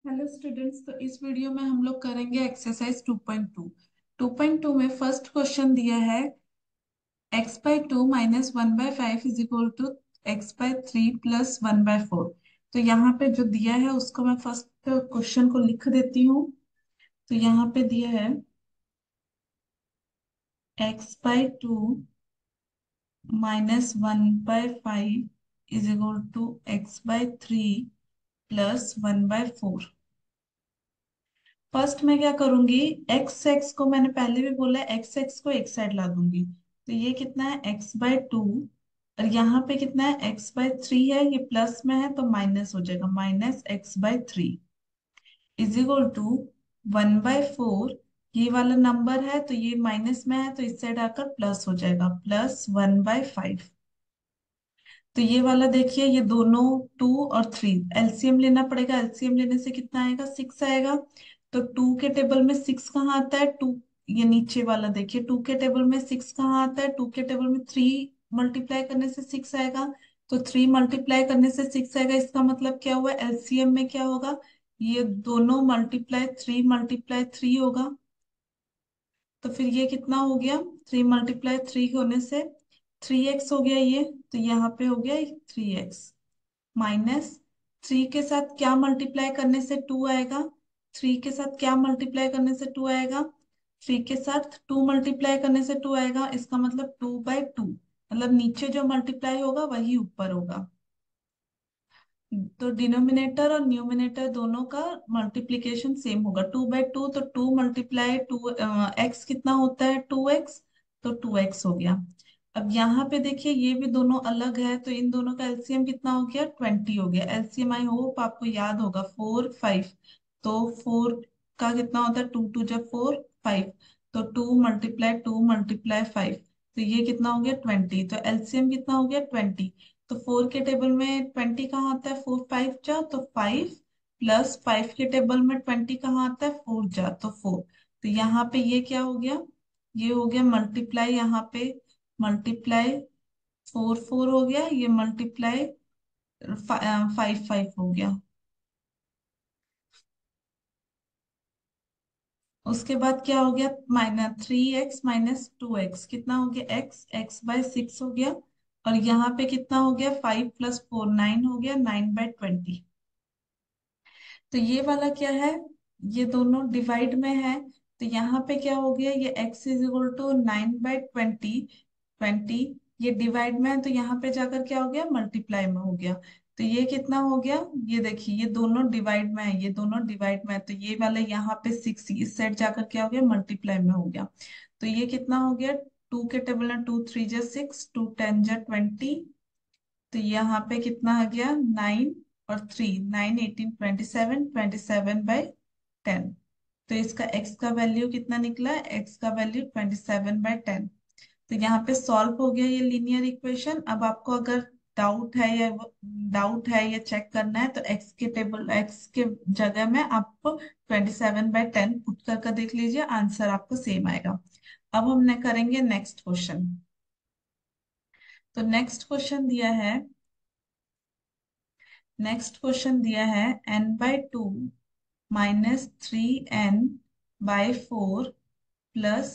Hello students. तो इस video में हम लोग करेंगे एक्सरसाइज 2.2। 2.2 में फर्स्ट क्वेश्चन दिया है x/2 minus 1/5 is equal to x/3 plus 1/4। तो यहाँ पे जो दिया है उसको मैं फर्स्ट क्वेश्चन को लिख देती हूँ। तो यहाँ पे दिया है x/2 minus 1/5 is equal to x/3 plus 1/4। First मैं क्या करूंगी, एक्स एक्स को मैंने पहले भी बोला है, एक्स एक्स को एक साइड ला दूंगी। तो ये कितना है x/2, और यहाँ पे कितना है x/3 है, ये प्लस में है तो माइनस हो जाएगा, minus x/3 is equal to 1/4। ये वाला नंबर है तो ये माइनस में है तो इस साइड आकर प्लस हो जाएगा, प्लस 1/5। तो ये वाला देखिए, ये दोनों 2 और 3 एलसीएम लेना पड़ेगा। एलसीएम लेने से कितना आएगा, 6 आएगा। तो 2 के टेबल में 6 कहाँ आता है, 2। ये नीचे वाला देखिए, 2 के टेबल में 6 कहाँ आता है, 2 के टेबल में 3 मल्टीप्लाई करने से 6 आएगा। तो 3 मल्टीप्लाई करने से 6 आएगा, इसका मतलब क्या हुआ, एलसीएम में क्या होगा, ये दोनों मल्टीप्लाई 3 होगा। तो फिर ये कितना हो गया, 3 × 3 होने से 3x हो गया ये। तो यहाँ पे हो गया 3x, माइनस 3 के साथ क्या मल्टीप्लाई करने से 2 आएगा, 3 के साथ क्या मल्टीप्लाई करने से 2 आएगा, 3 के साथ 2 मल्टीप्लाई करने से 2 आएगा। इसका मतलब 2/2, मतलब नीचे जो मल्टीप्लाई होगा वही ऊपर होगा। तो डिनोमिनेटर और न्यूमिनेटर दोनों का मल्टीप्लिकेशन सेम होगा, 2/2। तो 2 × 2 एक्स कितना होता है, 2x। तो 2x हो गया। अब यहाँ पे देखिए, ये भी दोनों अलग है तो इन दोनों का एलसीएम कितना हो गया, 20 हो गया। एलसीएम आई होप आपको याद होगा, 4 5। तो 4 का कितना होता है, 2 × 2 = 4 5। तो 2 × 2 × 5, तो ये कितना हो गया, 20। तो एलसीएम कितना हो गया, 20। तो 4 के टेबल में 20 कहाँ आता है, 4 5 जा तो 5, प्लस 5 के टेबल में 20 कहाँ आता है, 4 जा तो 4। तो यहाँ पे ये क्या हो गया, ये हो गया मल्टीप्लाई, यहाँ पे मल्टीप्लाई 4 4 हो गया, ये मल्टीप्लाई 5 5 हो गया। उसके बाद क्या हो गया, -3x - 2x कितना हो गया, x 6 हो गया। और यहाँ पे कितना हो गया, 5 + 4 9 हो गया, 9/20। तो ये वाला क्या है, ये दोनों डिवाइड में है। तो यहाँ पे क्या हो गया, ये x = 9/20। ये डिवाइड में है तो यहाँ पे जाकर क्या हो गया, मल्टीप्लाई में हो गया। तो ये कितना हो गया, ये देखिए, ये दोनों डिवाइड में है, ये दोनों डिवाइड में है। तो ये वाला यहाँ पे 6 इस साइड जाकर क्या हो गया, मल्टीप्लाई में हो गया। तो ये कितना हो गया, 2 के टेबल में 2 3 जा 6, 2 10 जा 20। तो यहाँ पे कितना आ गया, 9 और 3, 9 18 27, 27/10। तो इसका x का वैल्यू कितना निकला, x का वैल्यू 27/10। तो यहाँ पे सॉल्व हो गया ये लीनियर इक्वेशन। अब आपको अगर डाउट है या चेक करना है तो x के जगह में आप 27/10 पुट करके देख लीजिए, आंसर आपको सेम आएगा। अब हमने करेंगे नेक्स्ट क्वेश्चन। तो नेक्स्ट क्वेश्चन दिया है n/2 -3n/4 plus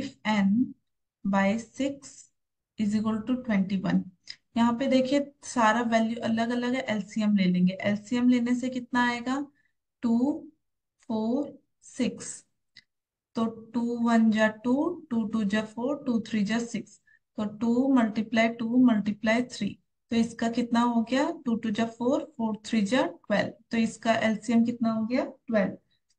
5n/6 is equal to 21। यहाँ पे देखिए, सारा वैल्यू अलग अलग है, एलसीएम ले लेंगे। एलसीएम लेने से कितना आएगा, 2 4 6। तो 2 1 जा 2, 2 2 जा 4, 2 3 जा 6। तो 2 × 2 × 3, तो इसका कितना हो गया, 2 2 जा 4, 4 3 जा 12। तो इसका एलसीएम कितना हो गया, 12।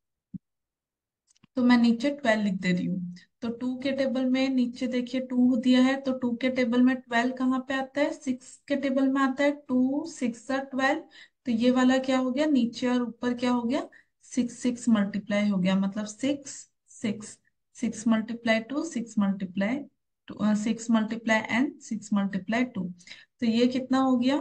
तो मैं नीचे 12 लिख दे रही हूँ। तो 2 के टेबल में नीचे देखिए 2 दिया है, तो 2 के टेबल में 12 कहाँ पे आता है, 6 के टेबल में आता है, 2 6 जा 12। तो ये वाला क्या हो गया, नीचे और ऊपर क्या हो गया, 6 6 मल्टीप्लाई हो गया, मतलब 6 6 6 × 2 6 मल्टीप्लाई एन 6 × 2। तो ये कितना हो गया,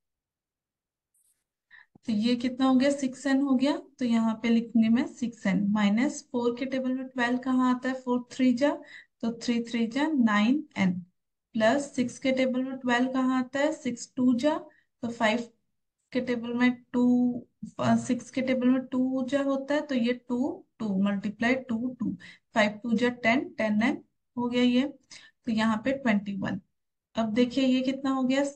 तो ये कितना हो गया, 6n हो गया। तो यहाँ पे लिखूंगी मैं 6n, माइनस 4 के टेबल में 12 कहाँ आता है, 4 3 जा, तो 3 3 जा 9n, प्लस 6 के टेबल में 12 कहाँ आता है, 6 2 जा, तो 5 के टेबल में टू, 6 के टेबल में टू जा होता है, तो ये two, two multiply two two, 5 2 जा 10, 10 हो गया ये। तो यहाँ पे 21। अब देखिए ये कितना हो गया,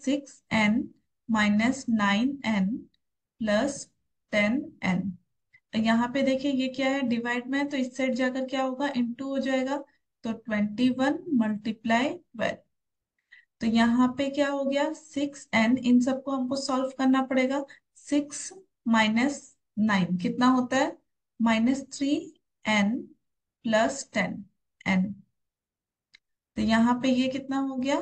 6n - 9n प्लस 10n। यहाँ पे देखिए ये क्या है, डिवाइड में है, तो इस साइड जाकर क्या होगा, इंटू हो जाएगा। तो 21 × 12। तो यहाँ पे क्या हो गया, 6n, इन सबको हमको सॉल्व करना पड़ेगा। 6 - 9 कितना होता है, -3n प्लस 10n। तो यहाँ पे ये कितना हो गया,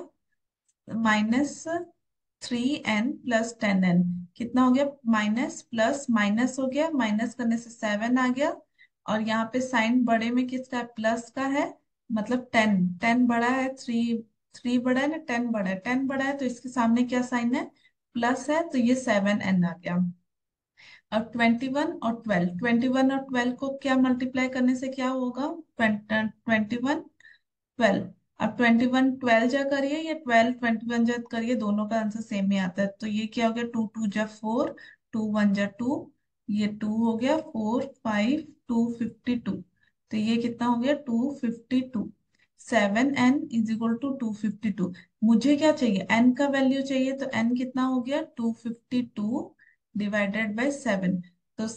-3n + 10n कितना हो गया, माइनस प्लस माइनस हो गया, माइनस करने से 7 आ गया। और यहाँ पे साइन बड़े में किसका है, प्लस का है, मतलब 10, 10 बड़ा है, 3, 3 बड़ा है ना, 10 बड़ा है, 10 बड़ा है तो इसके सामने क्या साइन है, प्लस है, तो ये 7n आ गया। अब 21 और 12 को क्या मल्टीप्लाई करने से क्या होगा, 21 12। अब 21 12 जा करिए या 12 21 जा करिए, दोनों का आंसर सेम ही आता है। तो ये क्या हो गया, 2 2 जा 4, 2 1 जा 2, ये 2 हो गया, 4 5 252। तो ये कितना हो गया, 252। 7n = 252। मुझे क्या चाहिए, n का वैल्यू चाहिए, तो n कितना हो गया, 252 डिवाइडेड बाय 7। तो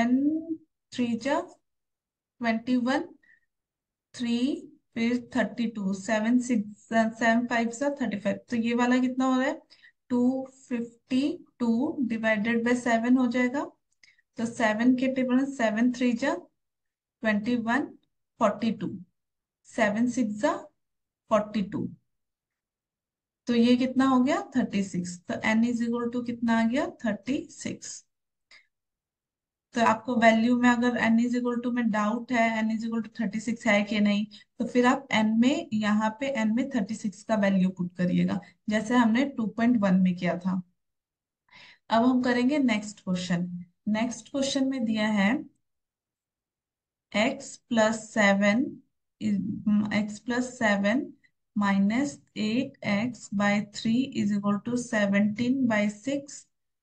7 3 जा 21, 3 फिर 32, 7 6 7 5 सा 35। तो ये वाला कितना हो रहा है, 252 डिवाइडेड बाय 7 हो जाएगा। तो 7 के टेबल में 7 3 जा 21, 42, 7 6 जा 42। तो ये कितना हो गया, 36। तो n = कितना आ गया, 36। तो आपको वैल्यू में अगर n में डाउट है, n = 36 है कि नहीं, तो फिर आप n में, यहाँ पे n में 36 का वैल्यू पुट करिएगा, जैसे हमने 2.1 में किया था। अब हम करेंगे नेक्स्ट क्वेश्चन। नेक्स्ट क्वेश्चन में दिया है x + 7, x + 7 -8x/3 = 17/6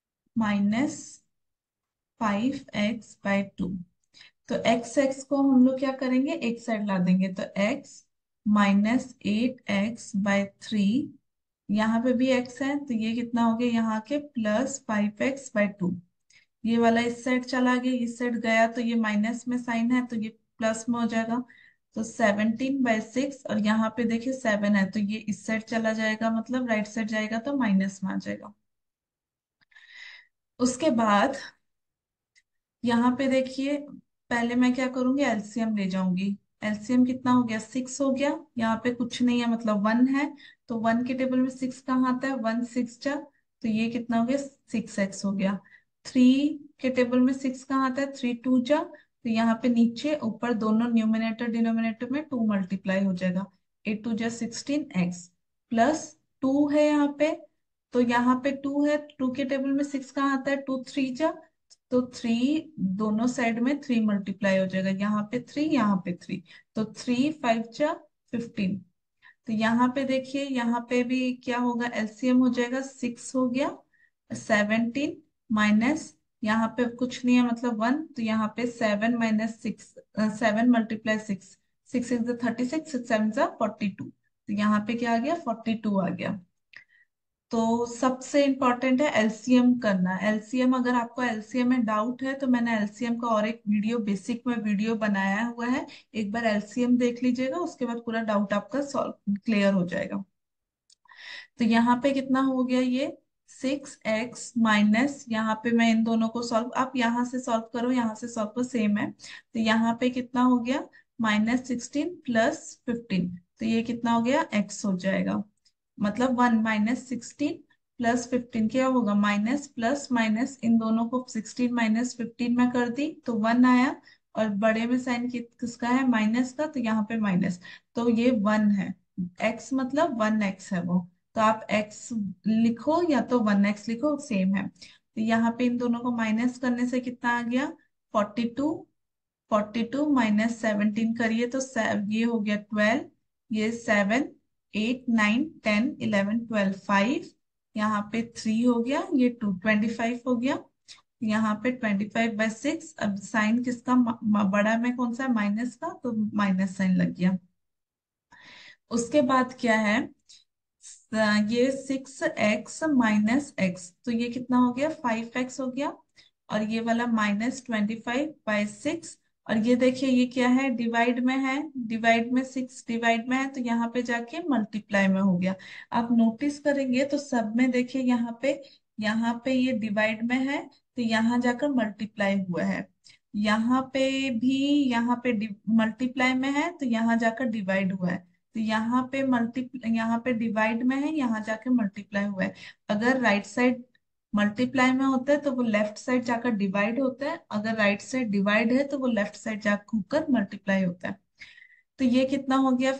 -5x/2। तो x को हम लोग क्या करेंगे, एक साइड ला देंगे, तो x -8x/3, यहाँ पे भी x है, तो ये कितना हो गया, यहाँ के +5x/2। ये वाला इस साइड चला गया, इस साइड गया, तो ये माइनस में साइन है, तो ये प्लस में हो जाएगा। तो 17/6, और यहाँ पे देखिए 7 है, तो ये इस साइड चला जाएगा, मतलब राइट साइड जाएगा, तो माइनस में आ जाएगा। उसके बाद यहाँ पे देखिए, पहले मैं क्या करूंगी, एलसीएम ले जाऊंगी। एलसीएम कितना हो गया, 6 हो गया, यहाँ पे कुछ नहीं है, मतलब 1 है। तो 1 के टेबल में 6 कहाँ आता है, 1 6 जा, तो ये कितना हो गया, 6x हो गया। 3 के टेबल में 6 कहाँ आता है, 3 2 जा, तो यहाँ पे नीचे ऊपर दोनों न्यूमिनेटर डिनोमिनेटर में 2 मल्टीप्लाई हो जाएगा। 8 2 जा 16x प्लस 2 है यहाँ पे, तो यहाँ पे 2 है, 2 के टेबल में 6 कहाँ आता है, 2 3 जा, तो 3 दोनों साइड में 3 मल्टीप्लाई हो जाएगा, यहाँ पे 3, यहाँ पे 3, तो 3 5 जा 15। तो यहाँ पे देखिए, यहाँ पे भी क्या होगा, एलसीएम हो जाएगा, 6 हो गया, 17 माइनस, यहाँ पे कुछ नहीं है, मतलब 1, तो यहाँ पे 7 - 6, 7 × 6, 6 6 36, 6 7 42। तो यहाँ पे क्या आ गया, 42 आ गया। तो सबसे इम्पोर्टेंट है एलसीएम करना। एलसीएम, अगर आपको एलसीएम में डाउट है, तो मैंने एलसीएम का और एक वीडियो, बेसिक में वीडियो बनाया हुआ है, एक बार एलसीएम देख लीजिएगा, उसके बाद पूरा डाउट आपका सॉल्व क्लियर हो जाएगा। तो यहाँ पे कितना हो गया, ये 6x माइनस, यहाँ पे मैं इन दोनों को सॉल्व, आप यहाँ से सॉल्व करो, यहाँ से सॉल्व करो, सेम है। तो यहाँ पे कितना हो गया, -16 + 15, तो ये कितना हो गया, x हो जाएगा, मतलब 1 -16 + 15 क्या होगा, माइनस प्लस माइनस, इन दोनों को 16 - 15 में कर दी, तो 1 आया। और बड़े में साइन किसका है, माइनस का, तो यहाँ पे माइनस, तो ये 1 है। x मतलब 1x है वो, तो आप x लिखो या तो 1x लिखो, सेम है। तो यहाँ पे इन दोनों को माइनस करने से कितना आ गया, 42। 42 -17 करिए, तो ये हो गया 12, ये 7 8 9 10 11 12 5 यहाँ पे 3 हो गया, ये 25 हो गया, यहाँ पे 25/6। अब साइन किसका बड़ा में कौन सा, माइनस का, तो माइनस साइन लग गया। उसके बाद क्या है, ये 6x - x, तो ये कितना हो गया, 5x हो गया। और ये वाला -25/6। और ये देखिए ये क्या है, डिवाइड में है, डिवाइड में 6 डिवाइड में है, तो यहाँ पे जाके मल्टीप्लाई में हो गया। आप नोटिस करेंगे तो सब में देखिए यहाँ पे ये डिवाइड में है, तो यहाँ जाकर मल्टीप्लाई हुआ है। यहाँ पे भी, यहाँ पे मल्टीप्लाई में है, तो यहाँ जाकर डिवाइड हुआ है। तो यहाँ पे डिवाइड में है, यहाँ जाके मल्टीप्लाई हुआ है। अगर राइट साइड मल्टीप्लाई में होता है तो वो लेफ्ट साइड जाकर डिवाइड होता है, अगर राइट साइड डिवाइड है तो वो लेफ्ट साइड जाकर होकर मल्टीप्लाई होता है। तो ये कितना हो गया,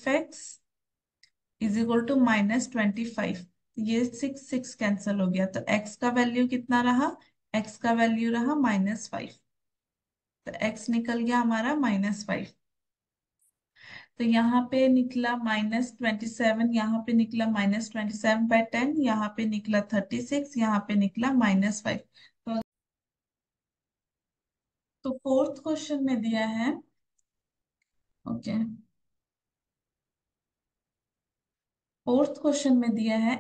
5x = -25। ये 6 कैंसिल हो गया, तो x का वैल्यू कितना रहा, x का वैल्यू रहा -5। तो x निकल गया हमारा -5। तो यहाँ पे निकला -27, यहाँ पे निकला -27/10, यहाँ पे निकला 36, यहाँ पे निकला -5। तो फोर्थ क्वेश्चन में दिया है, ओके, फोर्थ क्वेश्चन में दिया है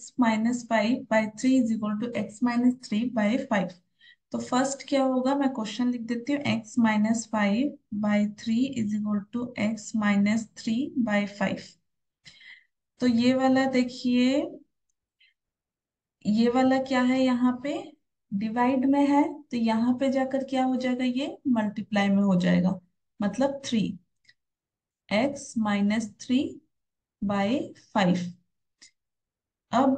x - 5/3 = तो फर्स्ट क्या होगा, मैं क्वेश्चन लिख देती हूँ, x - 5/3 = x - 3/5। तो ये वाला देखिए, ये वाला क्या है, यहाँ पे डिवाइड में है, तो यहाँ पे जाकर क्या हो जाएगा, ये मल्टीप्लाई में हो जाएगा, मतलब 3, x - 3/5। अब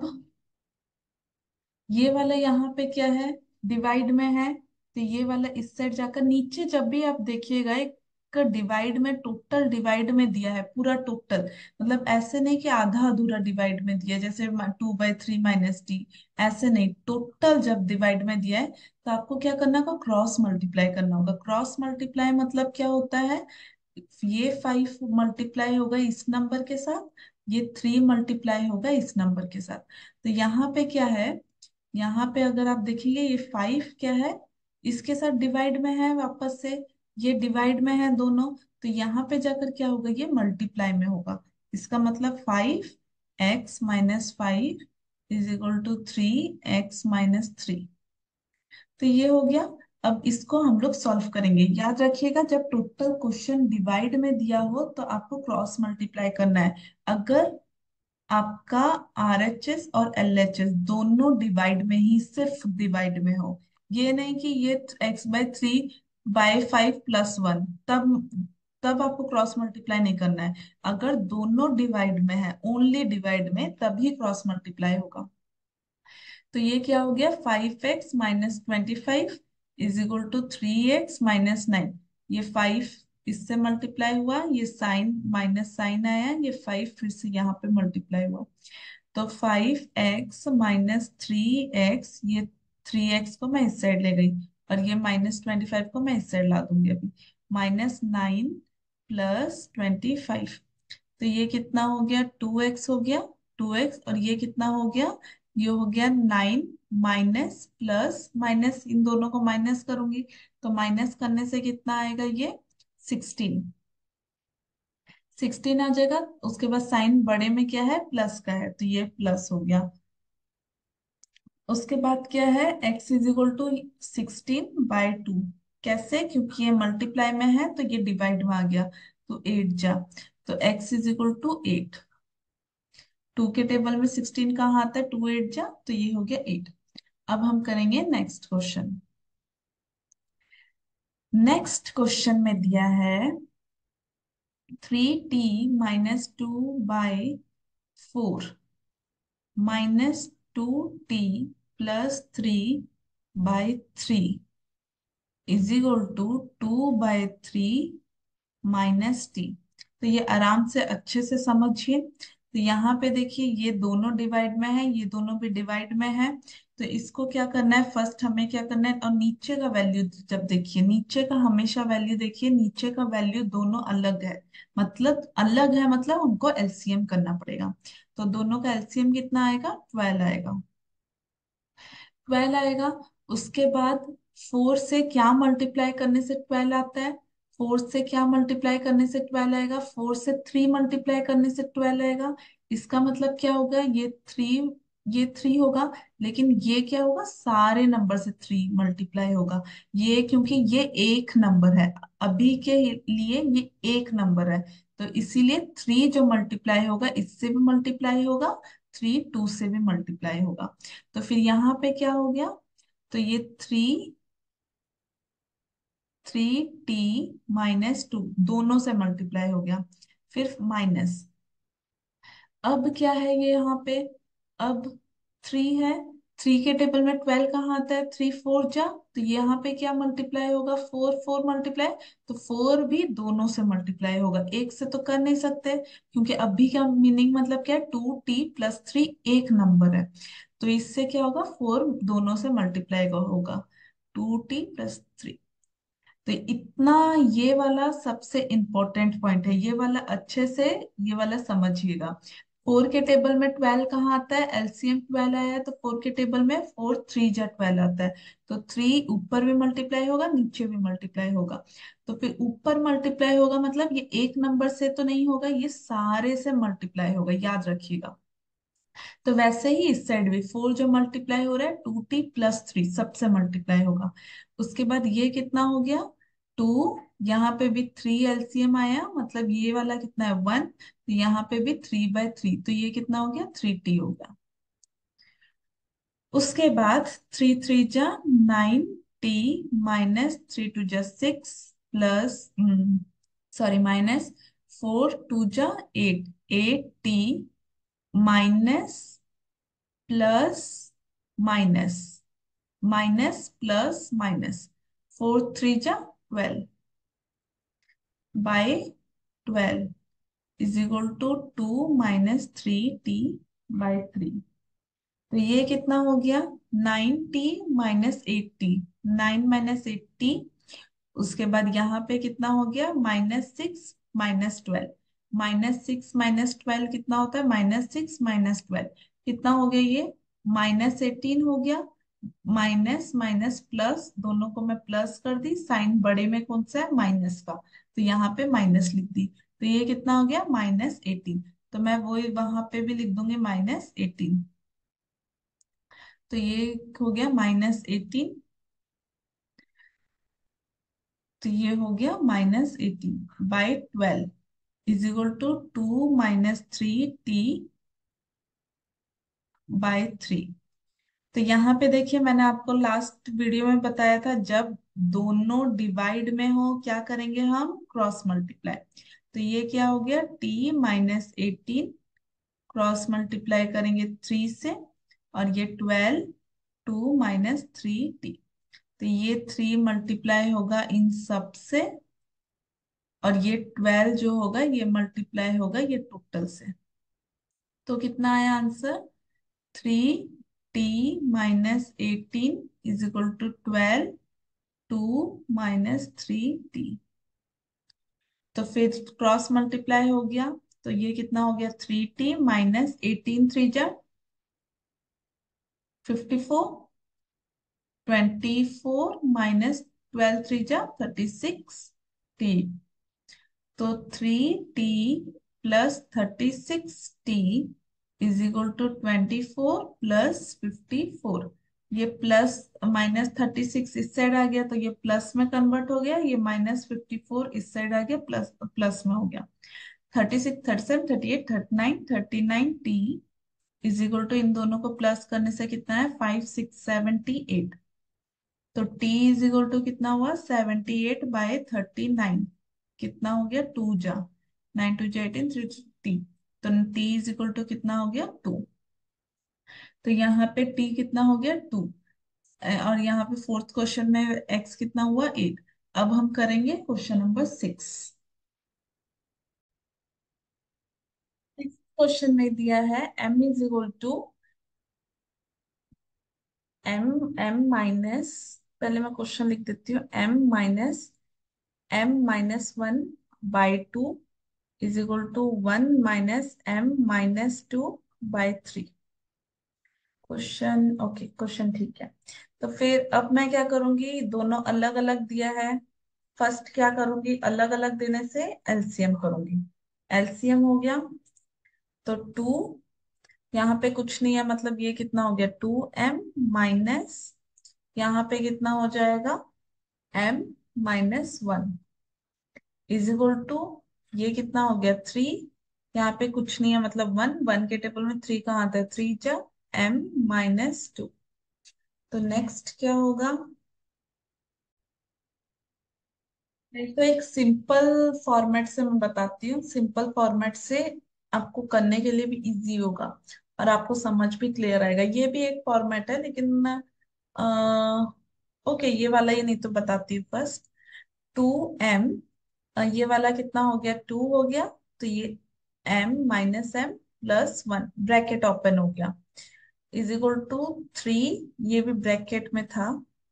ये वाला यहाँ पे क्या है, डिवाइड में है, तो ये वाला इस साइड जाकर नीचे, जब भी आप देखिएगा एक डिवाइड में, टोटल डिवाइड में दिया है, पूरा टोटल, मतलब ऐसे नहीं कि आधा अधूरा डिवाइड में दिया है, जैसे 2/3 - d, ऐसे नहीं, टोटल जब डिवाइड में दिया है तो आपको क्या करना होगा, क्रॉस मल्टीप्लाई करना होगा। क्रॉस मल्टीप्लाई मतलब क्या होता है, ये 5 मल्टीप्लाई होगा इस नंबर के साथ, ये 3 मल्टीप्लाई होगा इस नंबर के साथ। तो यहाँ पे क्या है, यहाँ पे अगर आप देखेंगे ये 5 क्या है, इसके साथ डिवाइड में है वापस से, ये डिवाइड में है दोनों, तो यहाँ पे जाकर क्या होगा, ये मल्टीप्लाई में होगा। इसका मतलब 5x - 5 = 3x - 3। तो ये हो गया। अब इसको हम लोग सॉल्व करेंगे। याद रखिएगा, जब टोटल क्वेश्चन डिवाइड में दिया हो तो आपको क्रॉस मल्टीप्लाई करना है। अगर आपका RHS और LHS दोनों डिवाइड में ही, सिर्फ डिवाइड में हो, ये नहीं कि ये x/3/5 + 1, तब आपको क्रॉस मल्टीप्लाई नहीं करना है। अगर दोनों डिवाइड में है, ओनली डिवाइड में, तभी क्रॉस मल्टीप्लाई होगा। तो ये क्या हो गया, 5x - 25 = 3x - 9। ये 5 इससे मल्टीप्लाई हुआ, ये साइन माइनस साइन आया, ये 5 फिर से यहाँ पे मल्टीप्लाई हुआ। तो 5x - 3x, ये 3x को मैं इस साइड ले गई, और ये -25 को मैं इस साइड ला दूंगी अभी। -9 + 25, तो ये कितना हो गया, 2x हो गया, 2x। और ये कितना हो गया, ये हो गया 9, माइनस प्लस माइनस, इन दोनों को माइनस करूंगी, तो माइनस करने से कितना आएगा, ये 16, 16 आ जाएगा। उसके बाद साइन बड़े में क्या है, प्लस का है, तो ये प्लस हो गया। उसके बाद क्या है, x = 16/2। कैसे, क्योंकि ये मल्टीप्लाई में है तो ये डिवाइड में आ गया, तो 8 जा, तो x = 8। 2 के टेबल में 16 कहाँ आता है, 2 8 जा, तो ये हो गया 8। अब हम करेंगे नेक्स्ट क्वेश्चन। नेक्स्ट क्वेश्चन में दिया है 3t - 2/4 -2t + 3/3 = 2/3 - t। तो ये आराम से अच्छे से समझिए। तो यहाँ पे देखिए ये दोनों डिवाइड में है, ये दोनों भी डिवाइड में है। तो इसको क्या करना है, फर्स्ट हमें क्या करना है, और नीचे का वैल्यू जब देखिए, नीचे का हमेशा वैल्यू देखिए, नीचे का वैल्यू दोनों अलग है, मतलब अलग है, मतलब उनको LCM करना पड़ेगा। तो दोनों का एलसीएम कितना आएगा, 12 आएगा। 12 आएगा। उसके बाद 4 से क्या मल्टीप्लाई करने से 12 आता है, 4 से क्या मल्टीप्लाई करने से 12 आएगा, 4 से 3 मल्टीप्लाई करने से 12 आएगा। इसका मतलब क्या होगा, ये 3 होगा, लेकिन ये क्या होगा, सारे नंबर से 3 मल्टीप्लाई होगा। ये क्योंकि ये एक नंबर है, अभी के लिए ये एक नंबर है, तो इसीलिए 3 जो मल्टीप्लाई होगा इससे भी मल्टीप्लाई होगा, 3 2 से भी मल्टीप्लाई होगा। तो फिर यहाँ पे क्या हो गया, तो ये 3t-2 दोनों से मल्टीप्लाई हो गया। फिर माइनस, अब क्या है ये यहाँ पे, अब 3 है, 3 के टेबल में 12 कहाँ आता है, 3 4 जा, तो यहाँ पे क्या मल्टीप्लाई होगा, 4 4 मल्टीप्लाई, तो 4 भी दोनों से मल्टीप्लाई होगा, एक से तो कर नहीं सकते, क्योंकि अभी का मीनिंग मतलब क्या है, 2t+3 एक नंबर है, तो इससे क्या होगा, 4 दोनों से मल्टीप्लाई होगा, 2t+3। तो इतना, ये वाला सबसे इंपॉर्टेंट पॉइंट है, ये वाला अच्छे से, ये वाला समझिएगा। 4 के टेबल में 12 कहाँ आता है, एलसीएम 12 आया है, तो 4 के टेबल में 4 3 जा 12 आता है, तो 3 ऊपर भी मल्टीप्लाई होगा, नीचे भी मल्टीप्लाई होगा। तो फिर ऊपर मल्टीप्लाई होगा मतलब ये एक नंबर से तो नहीं होगा, ये सारे से मल्टीप्लाई होगा, याद रखिएगा। तो वैसे ही इस साइड भी 4 जो मल्टीप्लाई हो रहा है, 2t+3 सबसे मल्टीप्लाई होगा। उसके बाद ये कितना हो गया, 2, यहाँ पे भी 3 एलसीएम आया, मतलब ये वाला कितना है, 1, तो यहाँ पे भी 3/3, तो ये कितना हो गया, 3t हो गया। उसके बाद 3 3 जा 9t-3 2 जा 6 प्लस, सॉरी माइनस, 4 2 जा 8, 8t minus plus minus, minus plus minus, 4 3 जा 12/12 इज इक्वल टू 2 - 3t/3। तो ये कितना हो गया, 9t-8t, 9 - 8t। उसके बाद यहाँ पे कितना हो गया, -6 - 12, -6 - 12 कितना होता है, -6 - 12 कितना हो गया, ये -18 हो गया। माइनस माइनस प्लस, दोनों को मैं प्लस कर दी, साइन बड़े में कौन सा है, माइनस का, तो यहाँ पे माइनस लिख दी, तो ये कितना हो गया, -18। तो मैं वही वहां पे भी लिख दूंगी -18, तो ये हो गया -18, तो ये हो गया -18/12 इज इक्वल टू 2 - 3t/3। तो यहाँ पे देखिए, मैंने आपको लास्ट वीडियो में बताया था, जब दोनों डिवाइड में हो क्या करेंगे हम, क्रॉस मल्टीप्लाई। तो ये क्या हो गया, t-18 क्रॉस मल्टीप्लाई करेंगे 3 से, और ये 12, 2 - 3t, तो ये 3 मल्टीप्लाई होगा इन सब से, और ये 12 जो होगा ये मल्टीप्लाई होगा ये टोटल से। तो कितना आया answer, 3t - 18 is equal to 12, 2 - 3t। तो फिर क्रॉस मल्टीप्लाई हो गया, तो ये कितना हो गया, 3t - 18 3 जा 54, 24 -12 3 जा 36t, तो 3t+36t इज इक्वल टू 24 + 54। ये प्लस माइनस 36 इस साइड आ गया, तो ये प्लस में कन्वर्ट हो गया, ये -54 इस साइड आ गया, प्लस प्लस में हो गया। 36 37 38 39 टी इज इक्वल टू, इन दोनों को प्लस करने से कितना है, 5 6 78, तो t इज इक्वल टू कितना हुआ, 78/39, कितना हो गया, 2 जा 9 2 जा 18 3 t, तो t इज इक्वल टू कितना हो गया, 2। तो यहाँ पे t कितना हो गया, 2, और यहाँ पे फोर्थ क्वेश्चन में x कितना हुआ, 8। अब हम करेंगे क्वेश्चन नंबर 6। सिक्स क्वेश्चन में दिया है m is equal to m minus, पहले मैं क्वेश्चन लिख देती हूँ, m - 1/2 is equal to 1 - m - 2 by 3। Question okay, question ठीक है। तो फिर अब मैं क्या करूंगी, दोनों अलग अलग दिया है। फर्स्ट क्या करूंगी, अलग अलग देने से एलसीएम करूंगी। एलसीएम हो गया तो 2, यहाँ पे कुछ नहीं है, मतलब ये कितना हो गया 2m माइनस, यहाँ पे कितना हो जाएगा m-1 इज इक्वल टू, ये कितना हो गया 3, यहाँ पे कुछ नहीं है मतलब 1, 1 के टेबल में 3 कहाँ आता है, 3 जा m-2। तो नेक्स्ट क्या होगा, तो एक सिंपल फॉर्मेट से मैं बताती हूँ, सिंपल फॉर्मेट से आपको करने के लिए भी इजी होगा और आपको समझ भी क्लियर आएगा। ये भी एक फॉर्मेट है लेकिन ओके ये वाला ये नहीं तो बताती हूँ फर्स्ट। 2m, ये वाला कितना हो गया 2 हो गया, तो ये m-m+1 ब्रैकेट ओपन हो गया इज इक्वल टू 3, ये भी ब्रैकेट में था,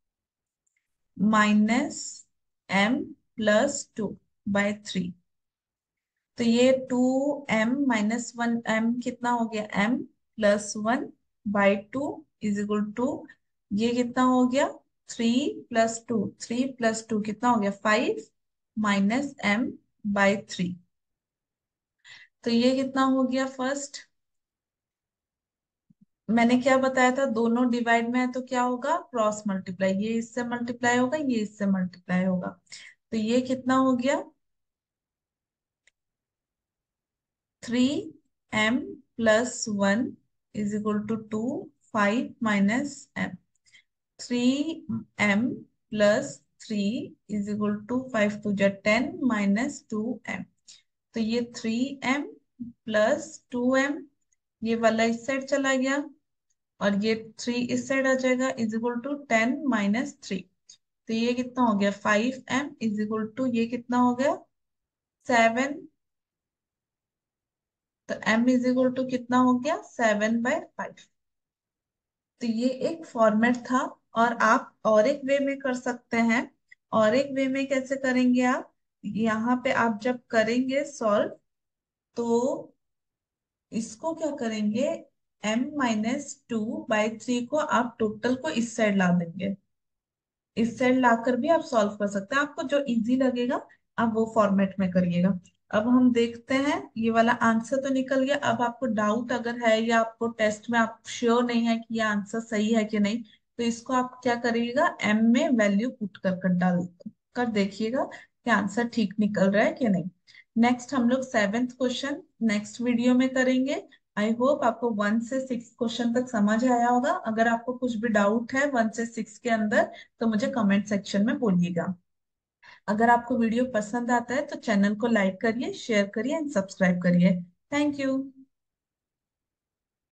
-m+2/3। तो ये 2m-1 m कितना हो गया m+1/2 इज इक्वल टू, ये कितना हो गया 3+2, 3+2 कितना हो गया 5 -m/3। तो ये कितना हो गया फर्स्ट, मैंने क्या बताया था, दोनों डिवाइड में है तो क्या होगा क्रॉस मल्टीप्लाई, ये इससे मल्टीप्लाई होगा ये इससे मल्टीप्लाई होगा। तो ये कितना हो गया 3m+1 is equal to 2, 5 -m, 3m+3 is equal to 5 two जा 10 -2m। तो ये 3m+2m, ये वाला इस साइड चला गया और ये 3 इस साइड आ जाएगा इज इक्वल टू 10-3। तो ये कितना हो गया 5m इज इक्वल टू, ये कितना हो गया 7। तो m इज इक्वल टू कितना हो गया 7/5। तो ये एक फॉर्मेट था, और आप और एक वे में कर सकते हैं। और एक वे में कैसे करेंगे आप, यहाँ पे आप जब करेंगे सॉल्व तो इसको क्या करेंगे, m-2/3 को आप टोटल को इस साइड ला देंगे, इस साइड लाकर भी आप सॉल्व कर सकते हैं, आपको जो इजी लगेगा आप वो फॉर्मेट में करिएगा। अब हम देखते हैं, ये वाला आंसर तो निकल गया। अब आपको डाउट अगर है या आपको टेस्ट में आप श्योर नहीं है कि ये आंसर सही है कि नहीं, तो इसको आप क्या करिएगा एम में वैल्यू पुट कर डाल कर देखिएगा कि आंसर ठीक निकल रहा है कि नहीं। नेक्स्ट हम लोग सेवेंथ क्वेश्चन नेक्स्ट वीडियो में करेंगे। आई होप आपको 1 से 6 क्वेश्चन तक समझ आया होगा। अगर आपको कुछ भी डाउट है 1 से 6 के अंदर तो मुझे कमेंट सेक्शन में बोलिएगा। अगर आपको वीडियो पसंद आता है तो चैनल को लाइक करिए, शेयर करिए एंड सब्सक्राइब करिए। Thank you.